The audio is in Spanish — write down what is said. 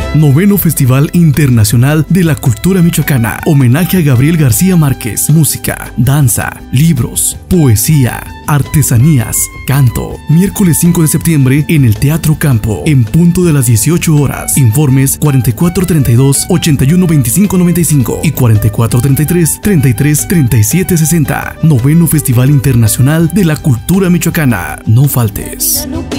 Noveno Festival Internacional de la Cultura Michoacana. Homenaje a Gabriel García Márquez. Música, danza, libros, poesía, artesanías, canto. Miércoles 5 de septiembre en el Teatro Campo, en punto de las 18 horas. Informes 4432-812595 y 4433-333760. Noveno Festival Internacional de la Cultura Michoacana. No faltes.